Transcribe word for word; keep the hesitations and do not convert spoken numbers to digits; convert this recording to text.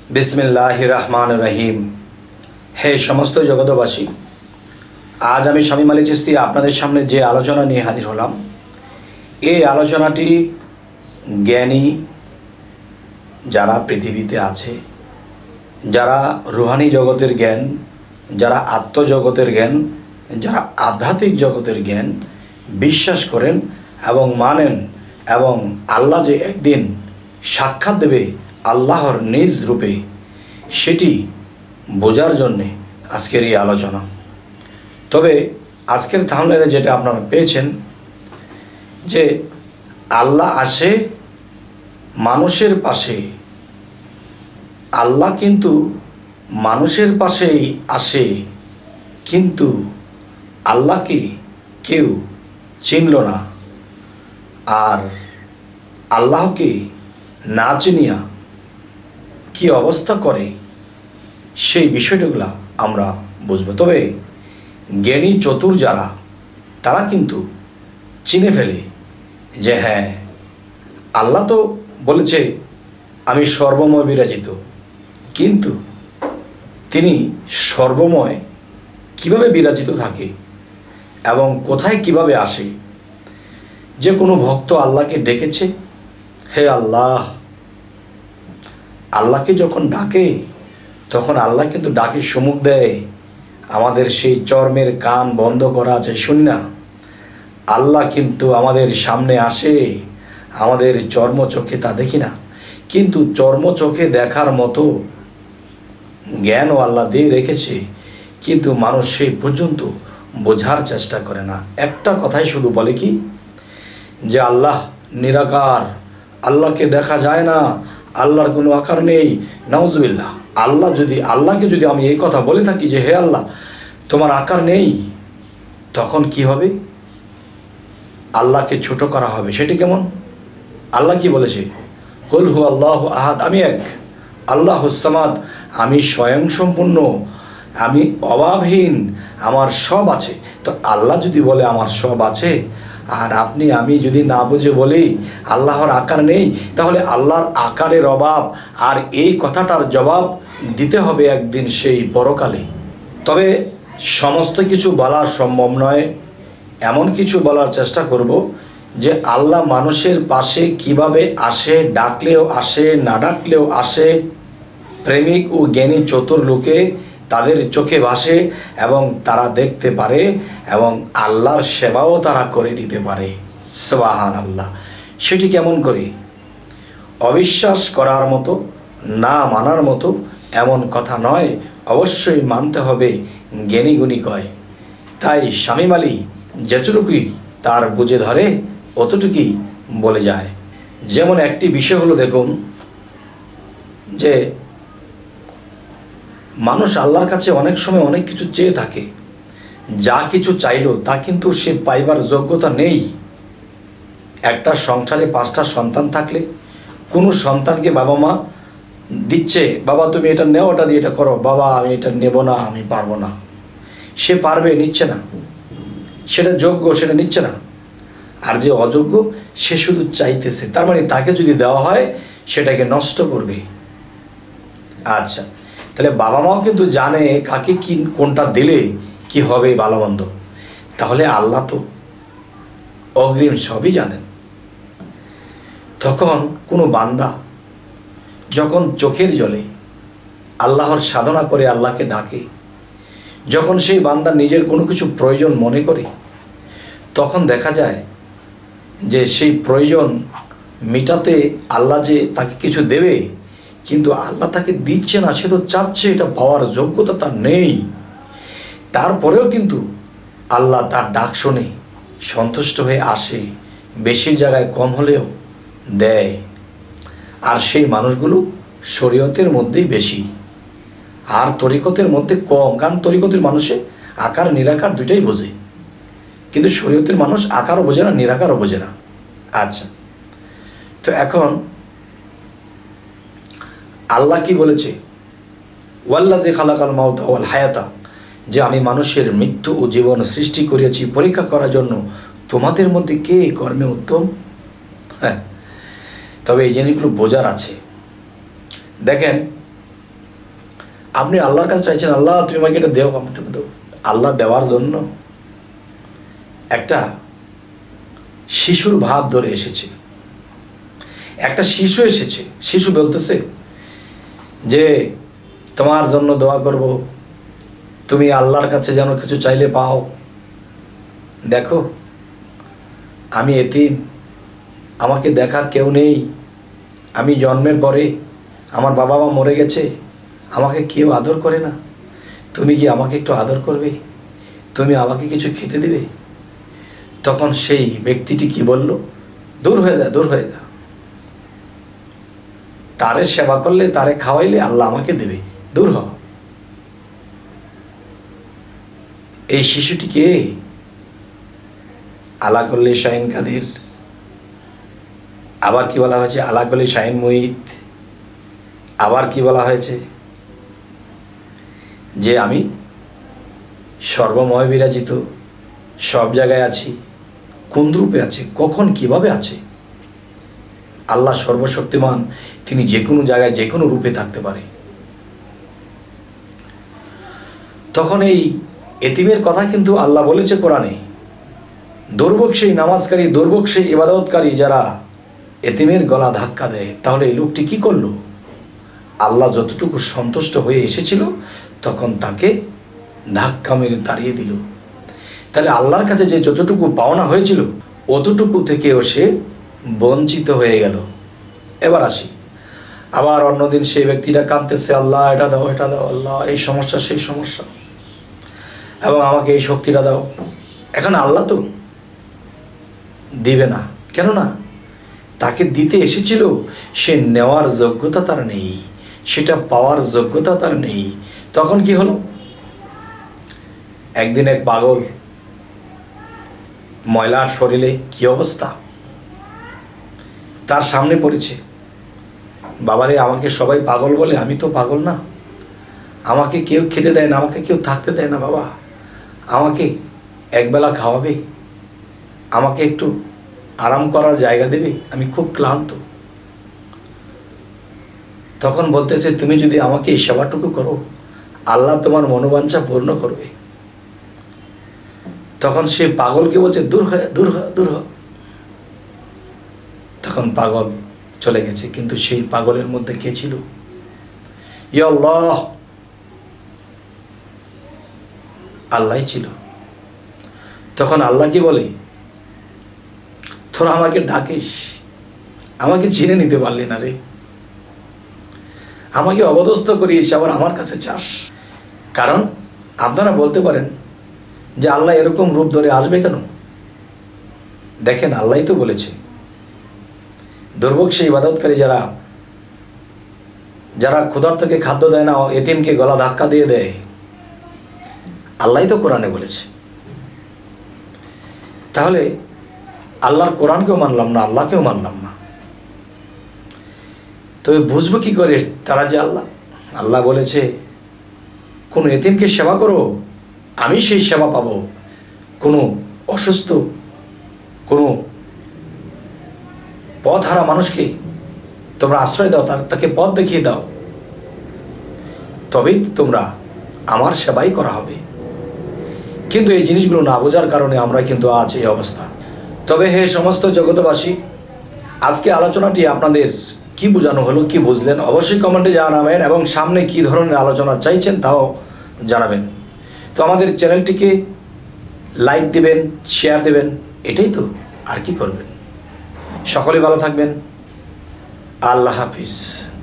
बिस्मिल्लाहिर रहमानिर रहीम। हे समस्त जगतबासी, आज आमी शामीम आली चिश्ती आपनादेर सामने जे आलोचना निये हाजिर हलाम, এই আলোচনাটি জ্ঞানী যারা পৃথিবীতে আছে, যারা রুহানি জগতের জ্ঞান, যারা আত্মজগতের জ্ঞান, যারা আধ্যাত্মিক জগতের জ্ঞান বিশ্বাস করেন এবং মানেন এবং আল্লাহ যে একদিন সাক্ষাৎ দেবে আল্লাহর নিজ রূপে, সেটি বোঝার জন্যে আজকের এই আলোচনা। তবে আজকের থাম্বনেলে যেটা আপনারা পেয়েছেন যে আল্লাহ আসে মানুষের পাশে, আল্লাহ কিন্তু মানুষের পাশেই আসে, কিন্তু আল্লাহকে কেউ চিনল না। আর আল্লাহকে না চিনিয়া কি অবস্থা করে সেই বিষয়গুলো আমরা বুঝব। তবে জ্ঞানী চতুর যারা, তারা কিন্তু চিনে ফেলে যে হ্যাঁ, আল্লাহ তো বলেছে আমি সর্বময় বিরাজিত, কিন্তু তিনি সর্বময় কিভাবে বিরাজিত থাকে এবং কোথায় কিভাবে আসে। যে কোনো ভক্ত আল্লাহকে ডেকেছে, হে আল্লাহ, আল্লাহকে যখন ডাকে তখন আল্লাহ কিন্তু ডাকে সম্মুখ দেয়। আমাদের সেই চর্মের কান বন্ধ করা আছে, শুনি না। আল্লাহ কিন্তু আমাদের সামনে আসে, আমাদের চর্ম চোখে তা দেখি না, কিন্তু চর্ম চোখে দেখার মতো জ্ঞানও আল্লাহ দিয়ে রেখেছে, কিন্তু মানুষ সেই পর্যন্ত বোঝার চেষ্টা করে না। একটা কথাই শুধু বলে কি, যে আল্লাহ নিরাকার, আল্লাহকে দেখা যায় না, আল্লাহর কোনো আকার নেই। নাউজুবিল্লাহ। আল্লাহ যদি আল্লাহকে যদি আমি এই কথা বলে থাকি যে হে আল্লাহ তোমার আকার নেই, তখন কি হবে? আল্লাহকে ছোট করা হবে। সেটি কেমন? আল্লাহ কি বলেছে? কুল হু আল্লাহু আহাদ, আমি এক, আল্লাহুস সামাদ, আমি স্বয়ং সম্পূর্ণ, আমি অভাবহীন, আমার সব আছে। তো আল্লাহ যদি বলে আমার সব আছে, আর আপনি আমি যদি না বুঝে বলি আল্লাহর আকার নেই, তাহলে আল্লাহর আকারের অভাব আর এই কথাটার জবাব দিতে হবে একদিন সেই পরকালে। তবে সমস্ত কিছু বলা সম্ভব নয়, এমন কিছু বলার চেষ্টা করব যে আল্লাহ মানুষের পাশে কিভাবে আসে, ডাকলেও আসে, না ডাকলেও আসে। প্রেমিক ও জ্ঞানী চতুর লোকে তাদের চোখে ভাসে এবং তারা দেখতে পারে এবং আল্লাহর সেবাও তারা করে দিতে পারে। সুবহানাল্লাহ। সেটি কেমন করে? অবিশ্বাস করার মতো, না মানার মতো এমন কথা নয়, অবশ্যই মানতে হবে। জ্ঞানী গুণী কয়। তাই শামীম আলী যেটুকুই তার বুঝে ধরে অতটুকুই বলে যায়। যেমন একটি বিষয় হলো, দেখুন যে মানুষ আল্লাহর কাছে অনেক সময় অনেক কিছু চেয়ে থাকে, যা কিছু চাইলো তা কিন্তু সে পাইবার যোগ্যতা নেই। একটা সংসারে পাঁচটা সন্তান থাকলে কোনো সন্তানকে বাবা মা দিচ্ছে, বাবা তুমি এটা নেও, ওটা দিয়ে এটা করো, বাবা আমি এটা নেব না, আমি পারবো না। সে পারবে, নিচ্ছে না। সেটা যোগ্য, সেটা নিচ্ছে না। আর যে অযোগ্য সে শুধু চাইতেছে, তার মানে তাকে যদি দেওয়া হয় সেটাকে নষ্ট করবে। আচ্ছা, তাহলে বাবা মাও কিন্তু জানে কাকে কি কোনটা দিলে কি হবে ভালো মন্দ। তাহলে আল্লাহ তো অগ্রিম সবই জানেন। তখন কোনো বান্দা যখন চোখের জলে আল্লাহর সাধনা করে আল্লাহকে ডাকে, যখন সেই বান্দা নিজের কোনো কিছু প্রয়োজন মনে করে, তখন দেখা যায় যে সেই প্রয়োজন মেটাতে আল্লাহ যে তাকে কিছু দেবে, কিন্তু আল্লাহ তাকে দিচ্ছে না। সে তো চাচ্ছে, এটা পাওয়ার যোগ্যতা তার নেই। তারপরেও কিন্তু আল্লাহ তার ডাক শুনে সন্তুষ্ট হয়ে আসে, বেশির জায়গায় কম হলেও দেয়। আর সেই মানুষগুলো শরীয়তের মধ্যেই বেশি, আর তরিকতের মধ্যে কম। কারণ তরিকতের মানুষে আকার নিরাকার দুইটাই বোঝে, কিন্তু শরীয়তের মানুষ আকারও বোঝে না, নিরাকারও বোঝে না। আচ্ছা, তো এখন আল্লাহ কি বলেছে? ওয়াল্লাযী খালাকাল মাউতা ওয়াল হায়াতা, যে আমি মানুষের মৃত্যু ও জীবন সৃষ্টি করিয়াছি পরীক্ষা করার জন্য, তোমাদের মধ্যে কে কর্মে উত্তম। হ্যাঁ, তবে এই জিনিসগুলো বোঝার আছে। দেখেন আপনি আল্লাহর কাছে চাইছেন, আল্লাহ তুমি আমাকে এটা দেও, আমাকে দেও। আল্লাহ দেওয়ার জন্য একটা শিশুর ভাব ধরে এসেছে, একটা শিশু এসেছে। শিশু বলতেছে যে তোমার জন্য দোয়া করব, তুমি আল্লাহর কাছে যেন কিছু চাইলে পাও। দেখো আমি এতিম, আমাকে দেখার কেউ নেই, আমি জন্মের পরে আমার বাবা মা মরে গেছে, আমাকে কেউ আদর করে না, তুমি কি আমাকে একটু আদর করবে, তুমি আমাকে কিছু খেতে দেবে? তখন সেই ব্যক্তিটি কি বলল, দূর হয়ে যা, দূর হয়ে যা, তারে সেবা করলে তারে খাওয়াইলে আল্লাহ আমাকে দেবে, দূর হ। এই শিশুটিকে আলাকল্লি শাহিন কাদির, আবার কি বলা হয়েছে আলাকল্লি শাহিন মুহিত, আবার কি বলা হয়েছে যে আমি সর্বময় বিরাজিত, সব জায়গায় আছি। কোন রূপে আছে, কখন কিভাবে আছে? আল্লাহ সর্বশক্তিমান, তিনি যে কোনো জায়গায় যে কোনো রূপে থাকতে পারে। তখন এই এতিমের কথা কিন্তু আল্লাহ বলেছে কোরআনে, দুর্ভোগ সেই নামাজকারী, দুর্ভোগ সেই ইবাদতকারী যারা এতিমের গলা ধাক্কা দেয়। তাহলে এই লোকটি কি করলো? আল্লাহ যতটুকু সন্তুষ্ট হয়ে এসেছিল তখন তাকে ধাক্কা মেরে তাড়িয়ে দিল। তাহলে আল্লাহর কাছে যে যতটুকু পাওনা হয়েছিল অতটুকু থেকেও সে বঞ্চিত হয়ে গেল। এবার আসি, আবার অন্যদিন সেই ব্যক্তিটা কাঁদতেছে, আল্লাহ এটা দাও, এটা দাও, আল্লাহ এই সমস্যা সেই সমস্যা, এবং আমাকে এই শক্তিটা দাও। এখন আল্লাহ তো দিবে না, কেননা তাকে দিতে এসেছিল, সে নেওয়ার যোগ্যতা তার নেই, সেটা পাওয়ার যোগ্যতা তার নেই। তখন কি হলো? একদিন এক পাগল, ময়লার শরীরে কি অবস্থা, তার সামনে পড়েছে, বাবারে আমাকে সবাই পাগল বলে, আমি তো পাগল না, আমাকে কেউ খেতে দেয় না, আমাকে কেউ থাকতে দেয় না, বাবা আমাকে একবেলা খাওয়াবে, আমাকে একটু আরাম করার জায়গা দেবে, আমি খুব ক্লান্ত। তখন বলতেছে তুমি যদি আমাকে এই সেবাটুকু করো আল্লাহ তোমার মনোবাঞ্ছা পূর্ণ করবে। তখন সে পাগলকে বলছে দূর হয়, দূর হয়, দূর হয়। তখন পাগল চলে গেছে, কিন্তু সেই পাগলের মধ্যে কে ছিল? ইয়া আল্লাহ, আল্লাহ ছিল। তখন আল্লাহ কি বলে, তোরা আমাকে ডাকিস, আমাকে চিনে নিতে পারলি না রে, আমাকে অবদস্থ করিস, আবার আমার কাছে চাস। কারণ আপনারা বলতে পারেন যে আল্লাহ এরকম রূপ ধরে আসবে কেন? দেখেন আল্লাহই তো বলেছে, দুর্ভোগ সেই ইবাদতকারী যারা যারা ক্ষুধার্তকে খাদ্য দেয় না, এতিমকে গলা ধাক্কা দিয়ে দেয়, আল্লাহই তো কোরআনে বলেছে। তাহলে আল্লাহর কোরআনকেও মানলাম না, আল্লাহকেও মানলাম না, তবে বুঝবো কি করে তারা যে আল্লাহ? আল্লাহ বলেছে কোনো এতিমকে সেবা করো, আমি সেই সেবা পাবো। কোনো অসুস্থ, কোনো পথহারা মানুষকে তোমরা আশ্রয় দাও, তার তাকে পথ দেখিয়ে দাও, তবেই তোমরা আমার সেবাই করা হবে। কিন্তু এই জিনিসগুলো না বোঝার কারণে আমরা কিন্তু আজ এই অবস্থা। তবে হে সমস্ত জগতবাসী, আজকে আলোচনাটি আপনাদের কি বোঝানো হলো, কি বুঝলেন অবশ্যই কমেন্টে জানাবেন, এবং সামনে কি ধরনের আলোচনা চাইছেন তাও জানাবেন। তো আমাদের চ্যানেলটিকে লাইক দিবেন, শেয়ার দেবেন, এটাই তো, আর কি করবেন। সকলে ভালো থাকবেন। আল্লাহ হাফিজ।